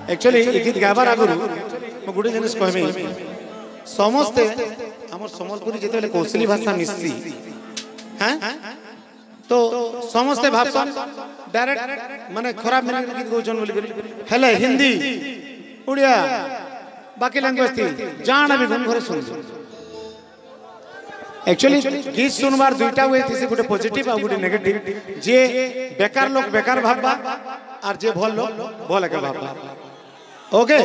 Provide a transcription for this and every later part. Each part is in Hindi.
एक्चुअली ए गीत गाबार आगु मो गुटे जिनिस कहमी समस्ते हमर संबलपुरी जेते कौशली भाषा मिससी हैं तो समस्ते भाषण डायरेक्ट माने खराब मीनिंग गीत गौचन बोली हेले हिंदी उड़िया बाकी लैंग्वेज थी जान भी गुण घरे सुन एक्चुअली गीत सुनबार दुईटा हुए थी से गोटे पॉजिटिव और गोटे नेगेटिव जे बेकार लोग बेकार भाबबा और जे भल लोग भल के भाबबा ओके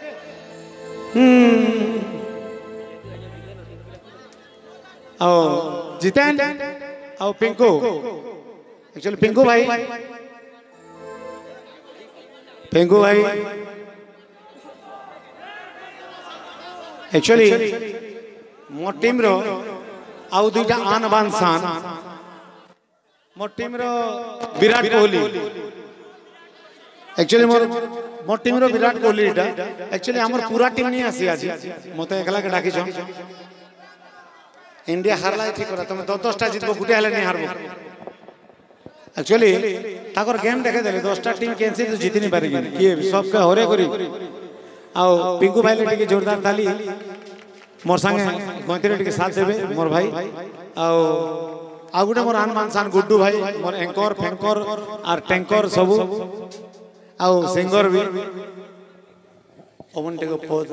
ओ जितेन और पिंकू एक्चुअली पिंकू भाई एक्चुअली मो टीम रो आउ दुईटा आन बान शान मो टीम रो विराट कोहली एक्चुअली मो टीम रो विराट कोहली एटा एक्चुअली हमर पूरा टीम नहीं आसी आज मते एकला के डाकी छ इंडिया हारला ठीक करा तुम 10टा जीतबो गुटे हले नहीं हारबो एक्चुअली ताकर गेम देखे देले 10टा टीम कैंसी तो जीत नहीं पारेगी के सब के हरे करी आओ पिंकू भाई लेटी के जोरदार ताली मोर संगे गोंती रेटी के साथ देबे मोर भाई आओ आ गुटे मोर आन मान शान गुड्डू भाई मोर एंकर फेंकर और टैंकर सब आओ सिंगर भी ओमन टे को पद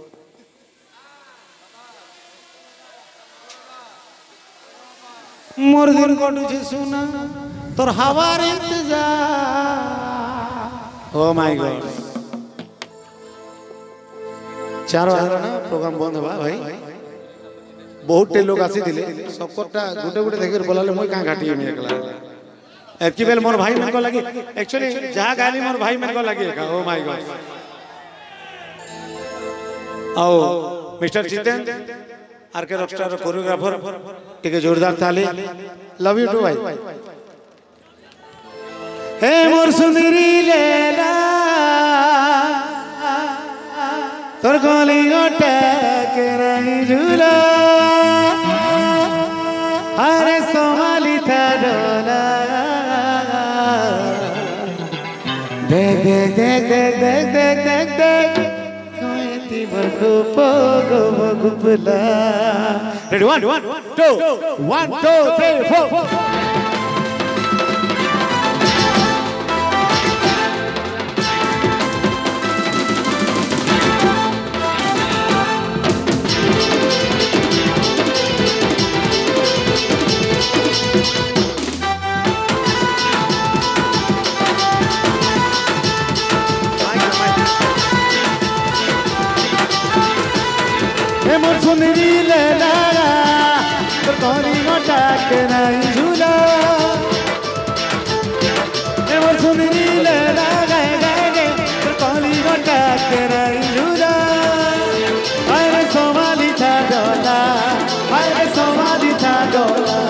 मोर दिन कोटू छी सुना तोर हवार इंतजार ओ माय गॉड 4 बजे ना प्रोग्राम बंद होबा भाई बहुत टे लोग आसी दिले सबकोटा गुटे गुटे देखिर बोलाले मोय का घाटी में एकला एतकी बेल मोर भाई मन को लगी एक्चुअली जहां गाली मोर भाई मन को लगी ओ माय गॉड आओ mister Jiten R K rockstar choreographer टिके जोरदार ताली लव यू टू भाई हे मोर सुंदरी लेला तोर गली गोटे के रही झूला हरे सोमाली था डोला देख देख देख देख देख देख देख देख कोई बरको पोगो मगुपला रेडी 1 2 1 2 3 4 मोर सुंदरी लेला तो कोरी मोटा के नहीं झूला मोर सुंदरी लेला गए गए गए तो कोरी मोटा के नहीं झूला अरे सोमाली था डोला अरे सोमाली था डोला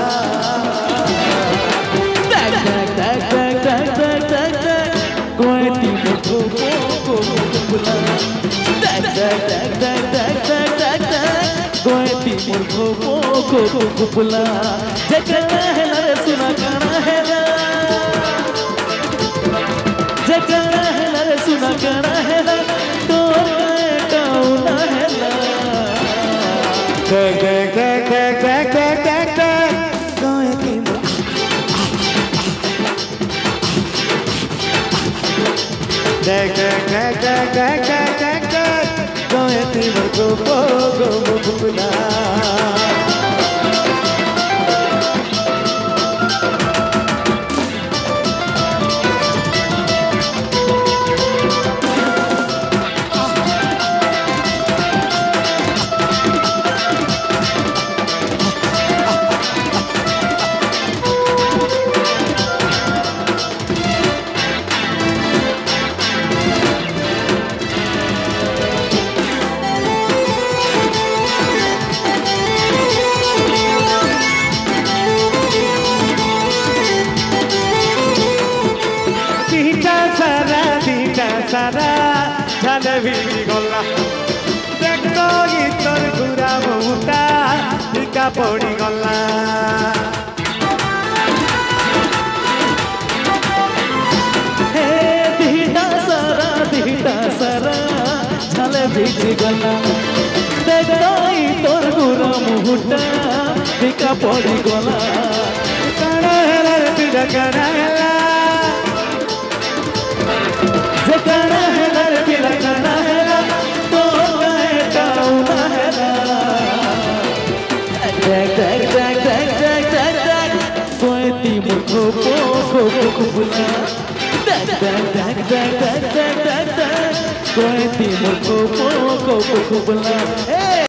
टक टक टक टक टक टक टक कोई तीन को बुला टक टक टक टक टक गोयती मुर्खो को कुपला जगना है रे सुना गाना है जगना है रे सुना गाना है तो गाना है ग ग ग ग ग ग ग गोयती ग ग ग ग ग ग ग गोयती मुर्खो को कुपला सारा झाले भी गला देख गीतर घुरा मुटा टीका पड़ी गला दिटा सारा ভিজে গলা দেখাই তোর গুড়া মুহুটা ফিকা পড়ি গলা কানা হেলা রে পিড়া কানা হেলা যে কানা হেলা রে পিড়া কানা হেলা তোর গায়ে টাউনা হেলা দেখ দেখ দেখ দেখ দেখ দেখ দেখ কয়তি মুখ পোখ বুলা দেখ দেখ দেখ দেখ দেখ দেখ দেখ দেখ কয়তি মুখ পোখ বুলা